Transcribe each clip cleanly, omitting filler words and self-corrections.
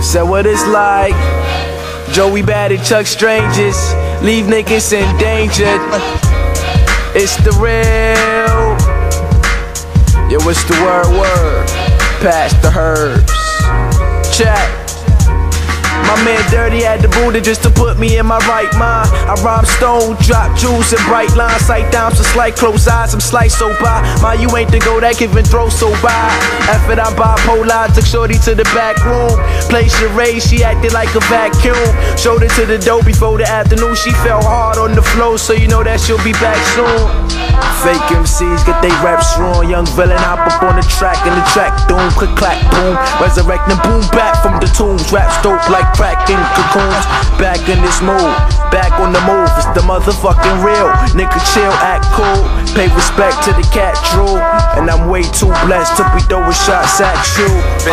Said what it's like. Joey Bad and Chuck Strangers, leave niggas in danger. It's the real. Yo, what's the word? Pass the herbs. Chat. My man Dirty had the Buddha just to put me in my right mind. I rhyme stone, drop jewels and bright lines. Sight down some slight close eyes, some slice so by. My, you ain't the go that giving throw so by. After I bipolar, took shorty to the back room. Played charade, she acted like a vacuum. Showed it to the dough before the afternoon. She fell hard on the floor, so you know that she'll be back soon. Fake MCs get they raps wrong. Young villain hop up on the track and the track doom, click clack boom. Resurrecting boom back from the tombs. Raps dope like crack in cocoons. Back in this mood, back on the move. It's the motherfucking real. Nigga chill, act cool. Pay respect to the cat drool. And I'm way too blessed to be throwing shots at you.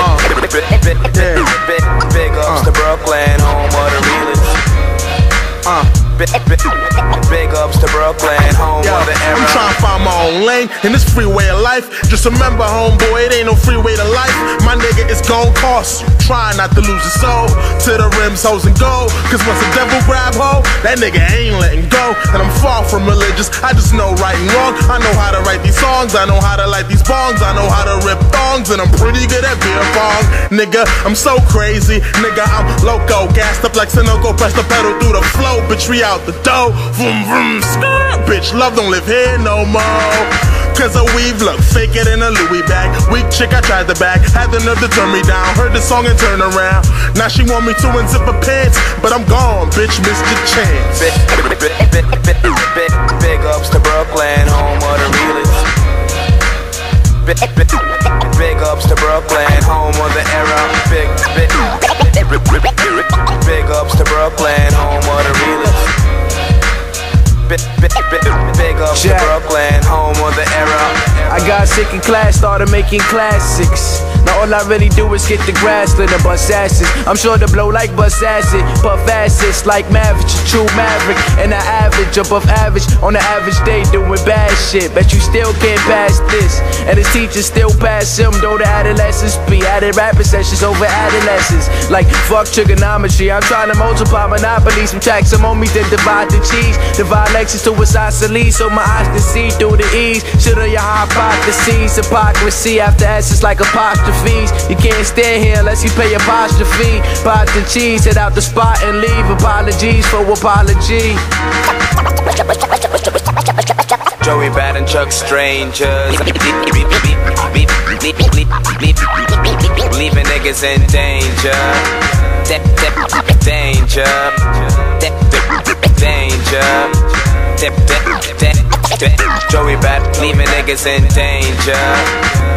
Big ups to Brooklyn, home of the realest. Big ups to Brooklyn, home of the era. I'm trying to find my own lane in this freeway of life. Just remember, homeboy, it ain't no freeway to life. My nigga, it's gon' cost you. Try not to lose your soul to the rims, hoes, and gold. Cause once the devil grab hold, that nigga ain't letting go. And I'm far from religious, I just know right and wrong. I know how to write these songs, I know how to light these bongs, I know how to rip thongs, and I'm pretty good at beer pong. Nigga, I'm so crazy, nigga, I'm loco. Gassed up like Sunoco, press the pedal through the flow. Bitch, we out the door, vroom vroom, skirt. Bitch, love don't live here no more. Cause a weave look faker than a Louis bag. Weak chick, I tried the bag, had the nerve to turn me down. Heard the song and turn around. Now she want me to unzip her pants, but I'm gone, bitch, missed your chance. Big ups to Brooklyn, home of the realest. Big ups to Brooklyn, home of the era. Big ups to Brooklyn, home of the realest. Big ups to Brooklyn, home of the era. I got sick in class, started making classics. Now all I really do is get the grass lit and bust asses. I'm sure to blow like bust acid, puff acids like Maverick, a true maverick. And I average above average on an average day doing bad shit. Bet you still can't pass this. And his teachers still pass him, though the adolescents be added rapping sessions over adolescents. Like fuck trigonometry, I'm trying to multiply monopolies. Subtract some homies, then divide the cheese. Divide Lexus to its isosceles so my eyes can see through the ease. Shit on your hypotheses, hypocrisy after S's like apostrophes. You can't stand here unless you pay apostrophe. Pot the cheese, hit out the spot and leave. Apologies for apology. Joey Bad and Chuck Strangers, leaving niggas in danger. Danger. Joey Bad, leaving niggas in danger.